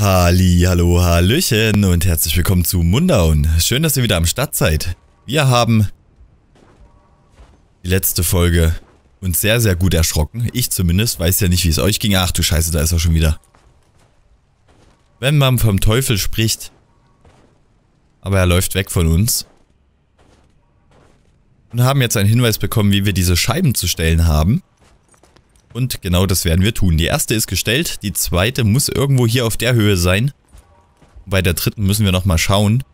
Hallo, hallöchen und herzlich willkommen zu Mundown. Schön, dass ihr wieder am Start seid. Wir haben die letzte Folge uns sehr, sehr gut erschrocken. Ich zumindest, weiß ja nicht, wie es euch ging. Ach du Scheiße, da ist er schon wieder. Wenn man vom Teufel spricht. Aber er läuft weg von uns. Und haben jetzt einen Hinweis bekommen, wie wir diese Scheiben zu stellen haben. Und genau das werden wir tun. Die erste ist gestellt, die zweite muss irgendwo hier auf der Höhe sein. Bei der dritten müssen wir nochmal schauen.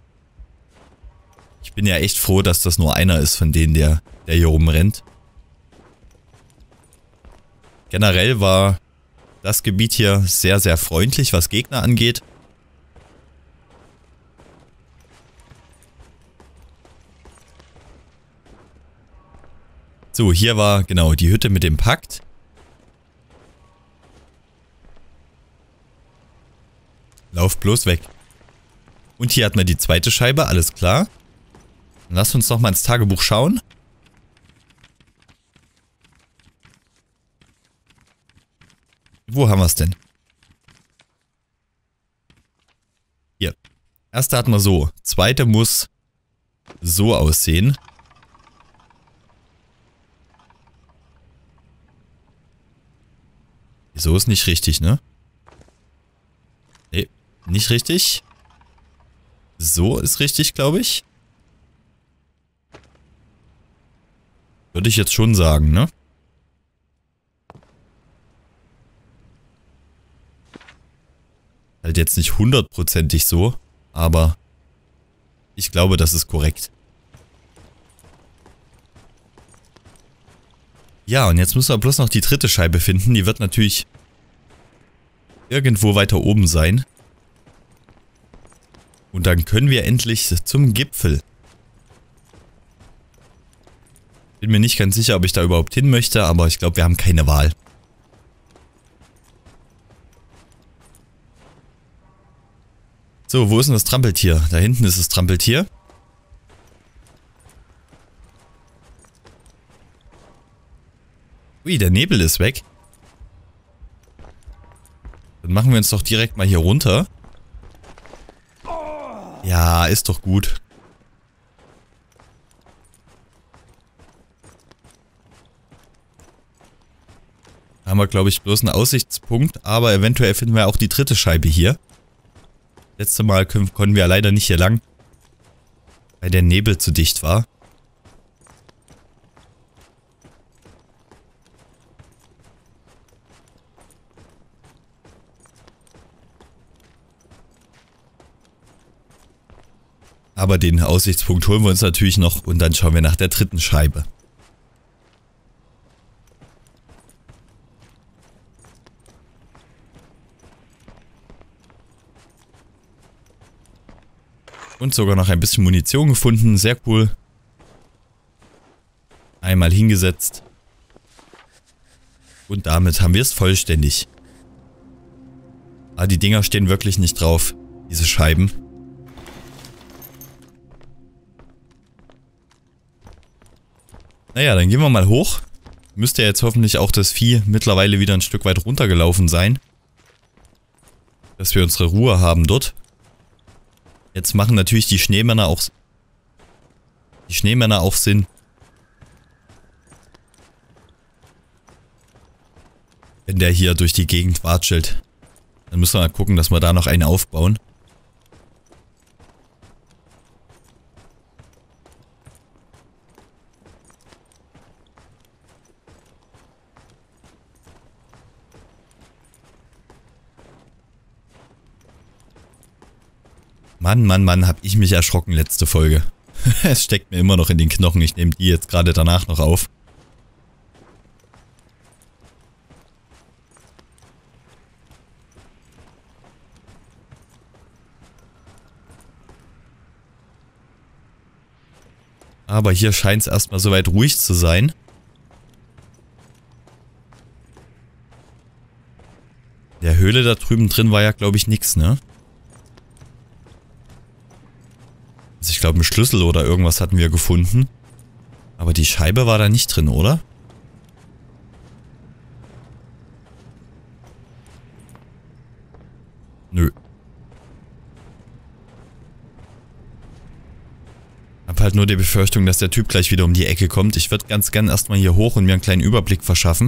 Ich bin ja echt froh, dass das nur einer ist von denen, der hier rumrennt. Generell war das Gebiet hier sehr, sehr freundlich, was Gegner angeht. So, hier war genau die Hütte mit dem Pakt. Lauf bloß weg. Und hier hat man die zweite Scheibe, alles klar. Dann lasst uns noch mal ins Tagebuch schauen. Wo haben wir es denn? Hier. Erste hatten wir so. Zweite muss so aussehen. So ist nicht richtig, ne? Nee, nicht richtig. So ist richtig, glaube ich. Würde ich jetzt schon sagen, ne? Halt jetzt nicht hundertprozentig so, aber ich glaube, das ist korrekt. Ja, und jetzt müssen wir bloß noch die dritte Scheibe finden. Die wird natürlich irgendwo weiter oben sein. Und dann können wir endlich zum Gipfel. Bin mir nicht ganz sicher, ob ich da überhaupt hin möchte, aber ich glaube, wir haben keine Wahl. So, wo ist denn das Trampeltier? Da hinten ist das Trampeltier. Ui, der Nebel ist weg. Dann machen wir uns doch direkt mal hier runter. Ja, ist doch gut. Da haben wir, glaube ich, bloß einen Aussichtspunkt, aber eventuell finden wir auch die dritte Scheibe hier. Letztes Mal konnten wir leider nicht hier lang, weil der Nebel zu dicht war. Aber den Aussichtspunkt holen wir uns natürlich noch und dann schauen wir nach der dritten Scheibe. Und sogar noch ein bisschen Munition gefunden, sehr cool. Einmal hingesetzt. Und damit haben wir es vollständig. Aber die Dinger stehen wirklich nicht drauf, diese Scheiben. Naja, dann gehen wir mal hoch. Müsste ja jetzt hoffentlich auch das Vieh mittlerweile wieder ein Stück weit runtergelaufen sein. Dass wir unsere Ruhe haben dort. Jetzt machen natürlich die Schneemänner auch Sinn. Wenn der hier durch die Gegend watschelt. Dann müssen wir mal gucken, dass wir da noch einen aufbauen. Mann, hab ich mich erschrocken letzte Folge. Es steckt mir immer noch in den Knochen. Ich nehme die jetzt gerade danach noch auf. Aber hier scheint es erstmal soweit ruhig zu sein. Der Höhle da drüben drin war ja, glaube ich, nix, ne? Also ich glaube, einen Schlüssel oder irgendwas hatten wir gefunden. Aber die Scheibe war da nicht drin, oder? Nö. Hab halt nur die Befürchtung, dass der Typ gleich wieder um die Ecke kommt. Ich würde ganz gern erstmal hier hoch und mir einen kleinen Überblick verschaffen.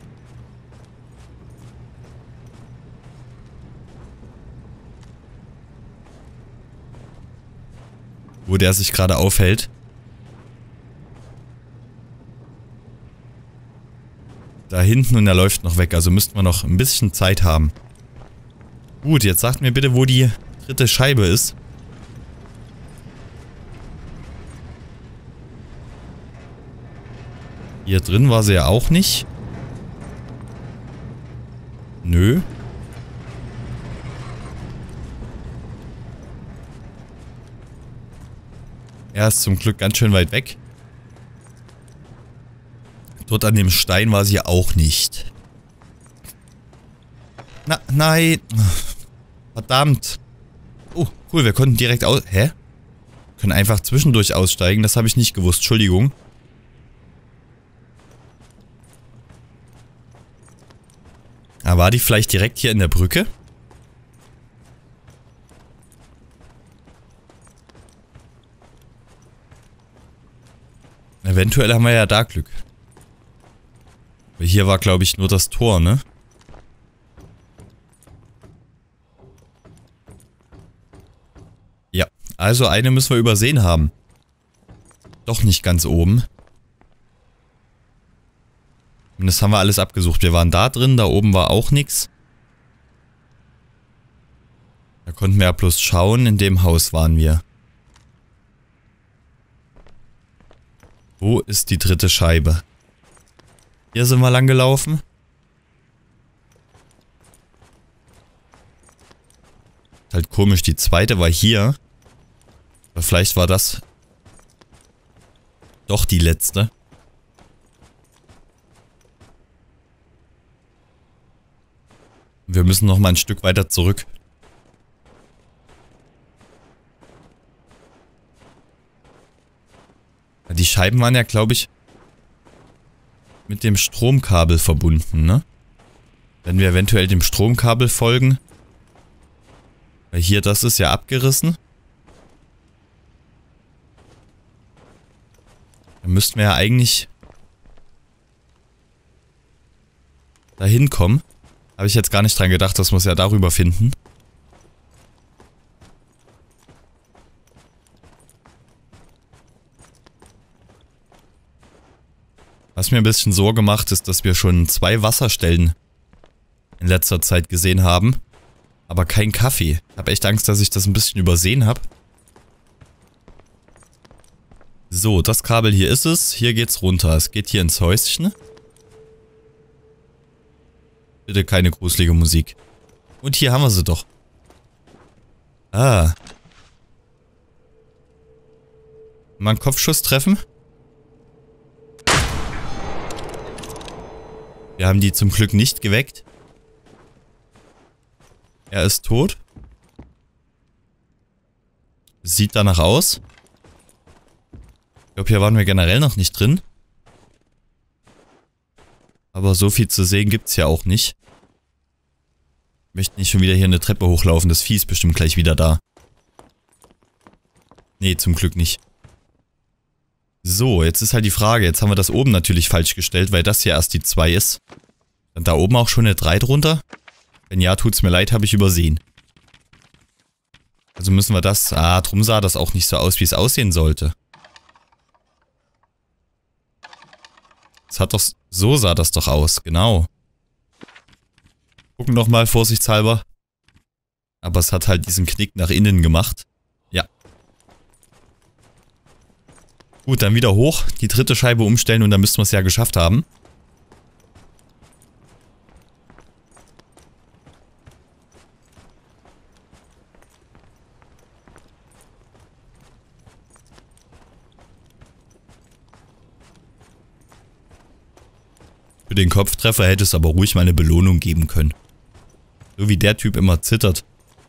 Wo der sich gerade aufhält. Da hinten und er läuft noch weg, also müssten wir noch ein bisschen Zeit haben. Gut, jetzt sagt mir bitte, wo die dritte Scheibe ist. Hier drin war sie ja auch nicht. Nö. Er ist zum Glück ganz schön weit weg. Dort an dem Stein war sie auch nicht. Na, nein. Verdammt. Oh, cool, wir konnten direkt aus... Hä? Wir können einfach zwischendurch aussteigen, das habe ich nicht gewusst. Entschuldigung. Aber war die vielleicht direkt hier in der Brücke? Eventuell haben wir ja da Glück. Weil hier war, glaube ich, nur das Tor, ne? Ja, also eine müssen wir übersehen haben. Doch nicht ganz oben. Und das haben wir alles abgesucht. Wir waren da drin, da oben war auch nichts. Da konnten wir ja bloß schauen, in dem Haus waren wir. Wo ist die dritte Scheibe? Hier sind wir lang gelaufen. Halt komisch, die zweite war hier. Aber vielleicht war das doch die letzte. Wir müssen noch mal ein Stück weiter zurück. Die Scheiben waren ja, glaube ich, mit dem Stromkabel verbunden, ne? Wenn wir eventuell dem Stromkabel folgen. Weil hier, das ist ja abgerissen. Dann müssten wir ja eigentlich dahin kommen. Habe ich jetzt gar nicht dran gedacht, dass wir es ja darüber finden. Was mir ein bisschen Sorge macht, ist, dass wir schon 2 Wasserstellen in letzter Zeit gesehen haben. Aber kein Kaffee. Ich habe echt Angst, dass ich das ein bisschen übersehen habe. So, das Kabel hier ist es. Hier geht's runter. Es geht hier ins Häuschen. Bitte keine gruselige Musik. Und hier haben wir sie doch. Ah. Mal einen Kopfschuss treffen. Wir haben die zum Glück nicht geweckt. Er ist tot. Sieht danach aus. Ich glaube, hier waren wir generell noch nicht drin. Aber so viel zu sehen gibt's ja auch nicht. Ich möchte nicht schon wieder hier eine Treppe hochlaufen. Das Vieh ist bestimmt gleich wieder da. Nee, zum Glück nicht. So, jetzt ist halt die Frage. Jetzt haben wir das oben natürlich falsch gestellt, weil das hier erst die 2 ist. Dann da oben auch schon eine 3 drunter? Wenn ja, tut's mir leid, habe ich übersehen. Also müssen wir das... Ah, drum sah das auch nicht so aus, wie es aussehen sollte. Es hat doch... So sah das doch aus, genau. Gucken noch mal vorsichtshalber. Aber es hat halt diesen Knick nach innen gemacht. Ja. Gut, dann wieder hoch, die dritte Scheibe umstellen und dann müssten wir es ja geschafft haben. Für den Kopftreffer hätte es aber ruhig mal eine Belohnung geben können. So wie der Typ immer zittert.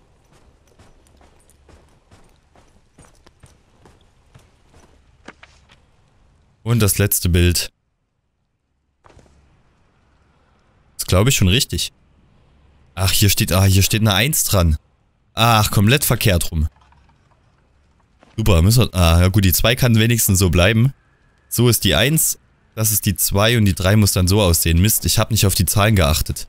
Und das letzte Bild. Ist, glaube ich, schon richtig. Ach, hier steht eine 1 dran. Ach, komplett verkehrt rum. Super, müssen wir... Ah, ja gut, die 2 kann wenigstens so bleiben. So ist die 1, das ist die 2 und die 3 muss dann so aussehen. Mist, ich habe nicht auf die Zahlen geachtet.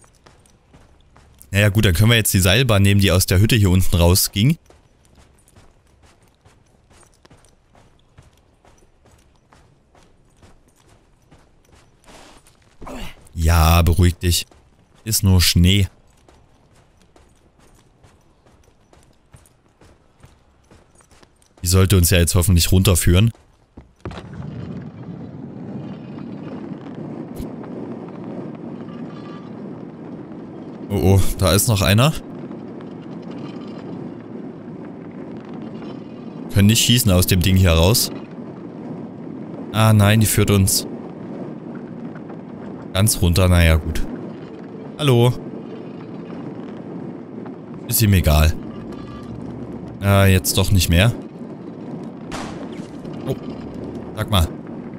Naja gut, dann können wir jetzt die Seilbahn nehmen, die aus der Hütte hier unten rausging. Ja, beruhig dich. Ist nur Schnee. Die sollte uns ja jetzt hoffentlich runterführen. Oh, oh, da ist noch einer. Können nicht schießen aus dem Ding hier raus. Ah nein, die führt uns ganz runter. Naja, gut. Hallo. Ist ihm egal. Jetzt doch nicht mehr. Oh, sag mal.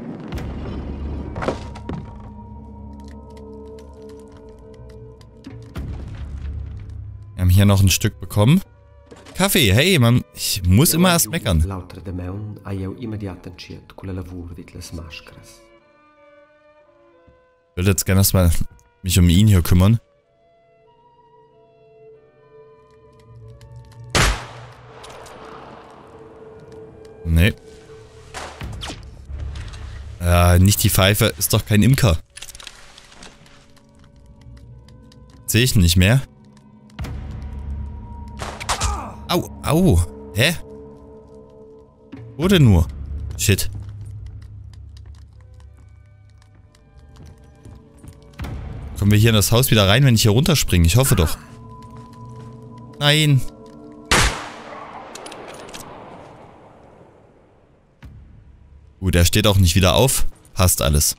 Wir haben hier noch ein Stück bekommen. Kaffee, hey, man, ich muss immer erst meckern. Ich würde jetzt gerne erstmal mich um ihn hier kümmern. Nee. Nicht die Pfeife, ist doch kein Imker. Sehe ich nicht mehr. Au, au. Hä? Wo denn nur? Shit. Kommen wir hier in das Haus wieder rein, wenn ich hier runterspringe? Ich hoffe doch. Nein. Gut, er steht auch nicht wieder auf. Passt alles.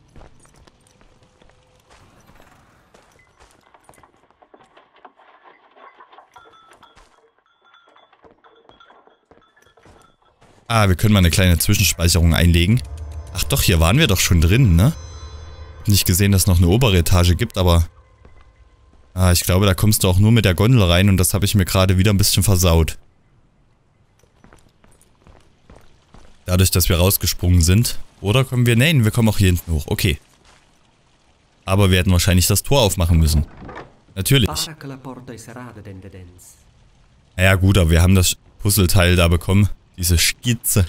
Ah, wir können mal eine kleine Zwischenspeicherung einlegen. Ach doch, hier waren wir doch schon drin, ne? Hab nicht gesehen, dass es noch eine obere Etage gibt, aber... Ah, ich glaube, da kommst du auch nur mit der Gondel rein und das habe ich mir gerade wieder ein bisschen versaut. Dadurch, dass wir rausgesprungen sind. Oder kommen wir... Nein, wir kommen auch hier hinten hoch. Okay. Aber wir hätten wahrscheinlich das Tor aufmachen müssen. Natürlich. Naja gut, aber wir haben das Puzzleteil da bekommen. Diese Skizze.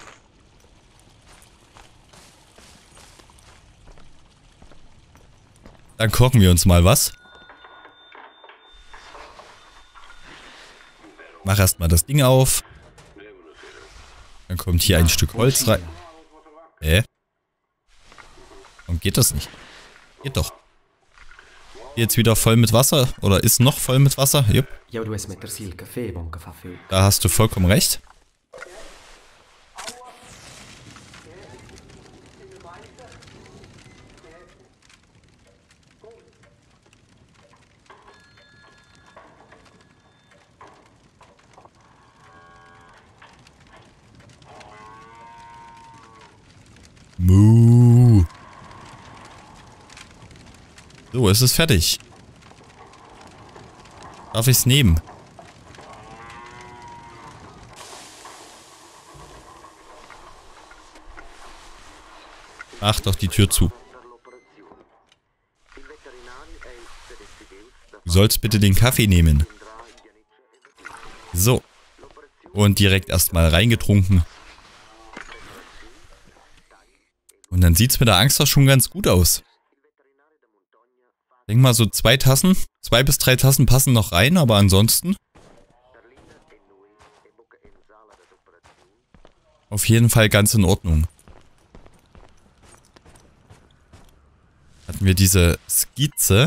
Dann kochen wir uns mal was. Mach erstmal das Ding auf. Dann kommt hier ein Stück Holz rein. Warum geht das nicht? Geht doch. Jetzt wieder voll mit Wasser. Oder ist noch voll mit Wasser? Jupp. Da hast du vollkommen recht. Muh. So, es ist fertig. Darf ich es nehmen? Mach doch die Tür zu. Du sollst bitte den Kaffee nehmen. So. Und direkt erstmal reingetrunken. Und dann sieht es mit der Angst doch schon ganz gut aus. Ich denke mal so 2 Tassen, 2 bis 3 Tassen passen noch rein, aber ansonsten auf jeden Fall ganz in Ordnung. Hatten wir diese Skizze.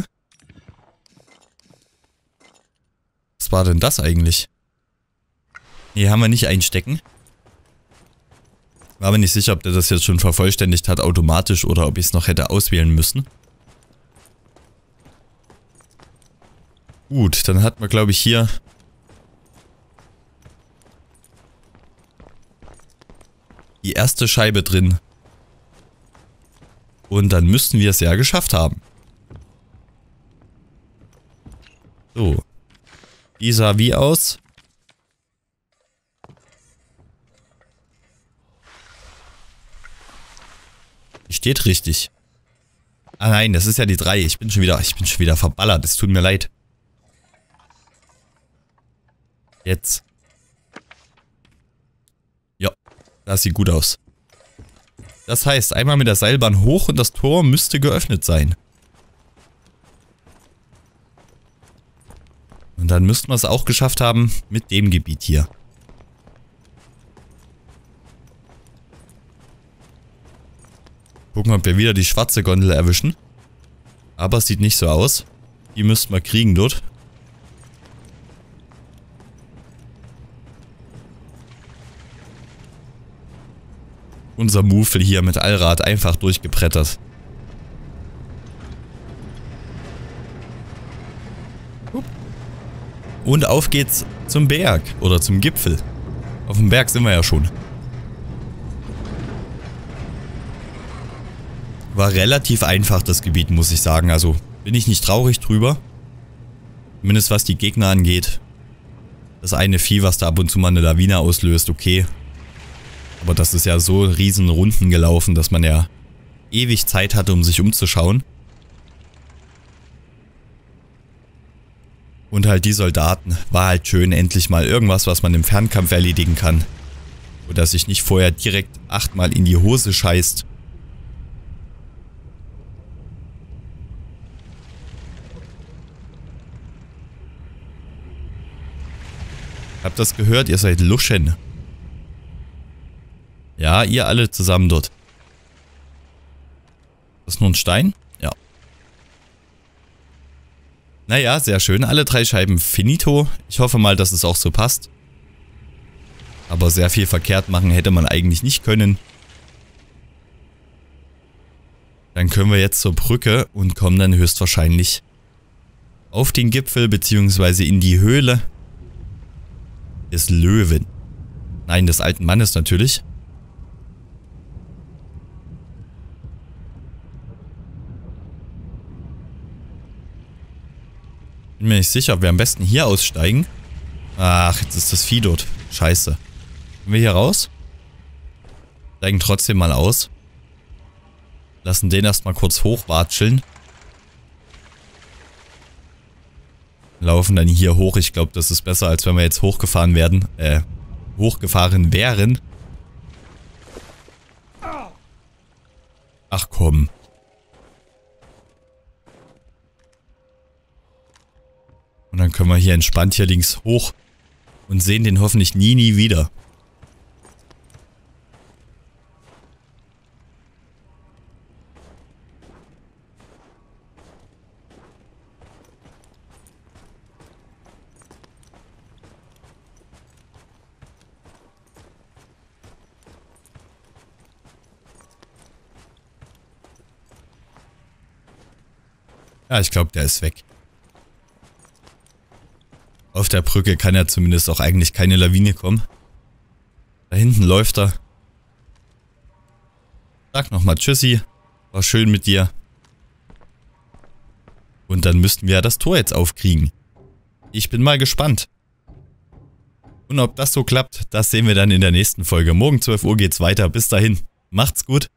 Was war denn das eigentlich? Nee, haben wir nicht einstecken. War mir nicht sicher, ob der das jetzt schon vervollständigt hat automatisch oder ob ich es noch hätte auswählen müssen. Gut, dann hat man glaube ich hier die erste Scheibe drin. Und dann müssten wir es ja geschafft haben. So. Die sah wie aus? Die steht richtig. Ah nein, das ist ja die 3. Ich bin schon wieder verballert. Es tut mir leid. Jetzt. Ja, das sieht gut aus. Das heißt, einmal mit der Seilbahn hoch und das Tor müsste geöffnet sein. Und dann müssten wir es auch geschafft haben mit dem Gebiet hier. Gucken, ob wir wieder die schwarze Gondel erwischen. Aber es sieht nicht so aus. Die müssten wir kriegen dort. Unser Mufel hier mit Allrad einfach durchgebrettert. Und auf geht's zum Berg oder zum Gipfel. Auf dem Berg sind wir ja schon. War relativ einfach das Gebiet, muss ich sagen. Also bin ich nicht traurig drüber. Zumindest was die Gegner angeht. Das eine Vieh, was da ab und zu mal eine Lawine auslöst, okay. Aber das ist ja so riesen Runden gelaufen, dass man ja ewig Zeit hatte, um sich umzuschauen. Und halt die Soldaten. War halt schön, endlich mal irgendwas, was man im Fernkampf erledigen kann. Oder sich nicht vorher direkt 8-mal in die Hose scheißt. Habt das gehört? Ihr seid Luschen. Ja, ihr alle zusammen dort. Das ist nur ein Stein? Ja. Naja, sehr schön. Alle 3 Scheiben finito. Ich hoffe mal, dass es auch so passt. Aber sehr viel verkehrt machen hätte man eigentlich nicht können. Dann können wir jetzt zur Brücke und kommen dann höchstwahrscheinlich auf den Gipfel bzw. in die Höhle des Löwen. Nein, des alten Mannes natürlich. Bin mir nicht sicher, ob wir am besten hier aussteigen. Ach, jetzt ist das Vieh dort. Scheiße. Gehen wir hier raus? Steigen trotzdem mal aus. Lassen den erstmal kurz hochwatscheln. Laufen dann hier hoch. Ich glaube, das ist besser, als wenn wir jetzt hochgefahren werden. Hochgefahren wären. Ach komm. Und dann können wir hier entspannt hier links hoch und sehen den hoffentlich nie wieder. Ja, ich glaube, der ist weg. Auf der Brücke kann ja zumindest auch eigentlich keine Lawine kommen. Da hinten läuft er. Sag nochmal Tschüssi. War schön mit dir. Und dann müssten wir ja das Tor jetzt aufkriegen. Ich bin mal gespannt. Und ob das so klappt, das sehen wir dann in der nächsten Folge. Morgen 12 Uhr geht's weiter. Bis dahin. Macht's gut.